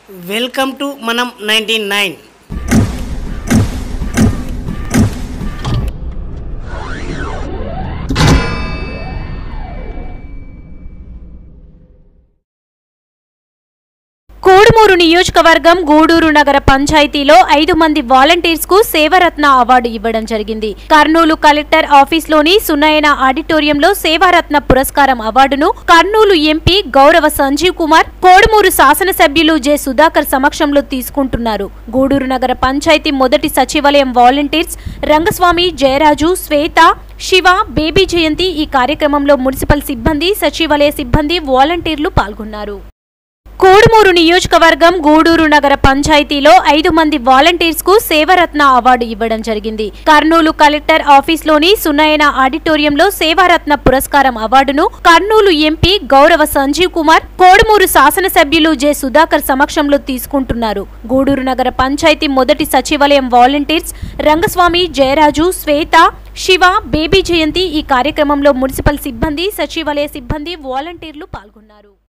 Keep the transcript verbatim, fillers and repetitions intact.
Welcome to మనం ninety nine. Kodumuru నియోజకవర్గం గూడూరు నగర పంచాయతీలో ఐదు మంది వాలంటీర్స్ కు సేవారత్న అవార్డు ఇవ్వడం జరిగింది. కర్నూలు కలెక్టర్ ఆఫీస్ లోని సునయన ఆడిటోరియంలో సేవారత్న పురస్కారం అవార్డును కర్నూలు ఎంపీ గౌరవ సంజీవ్ కుమార్, కోడుమూరు శాసనసభ్యులు జె సుధాకర్ సమక్షంలో తీసుకుంటున్నారు. గూడూరు నగర పంచాయతీ మొదటి సచివాలయం వాలంటీర్స్ రంగస్వామి, జయరాజు, శ్వేత, శివ, బేబీ జయంతి ఈ కార్యక్రమంలో మున్సిపల్ సిబ్బంది, సచివాలయ సిబ్బంది, వాలంటీర్లు పాల్గొన్నారు. కోడుమూరు నియోజకవర్గం గూడూరు నగర పంచాయతీలో ఐదు మంది వాలంటీర్స్ కు సేవారత్న అవార్డు ఇవ్వడం జరిగింది. కర్నూలు కలెక్టర్ ఆఫీస్ లోని సునయన ఆడిటోరియంలో సేవారత్న పురస్కారం అవార్డును కర్నూలు ఎంపీ గౌరవ సంజీవ్ కుమార్, కోడుమూరు శాసనసభ్యులు జె సుధాకర్ సమక్షంలో తీసుకుంటున్నారు. గూడూరు నగర పంచాయతీ మొదటి సచివాలయం వాలంటీర్స్ రంగస్వామి, జయరాజు, శ్వేత, శివ, బేబీ జయంతి ఈ కార్యక్రమంలో మున్సిపల్ సిబ్బంది, సచివాలయ సిబ్బంది, వాలంటీర్లు పాల్గొన్నారు.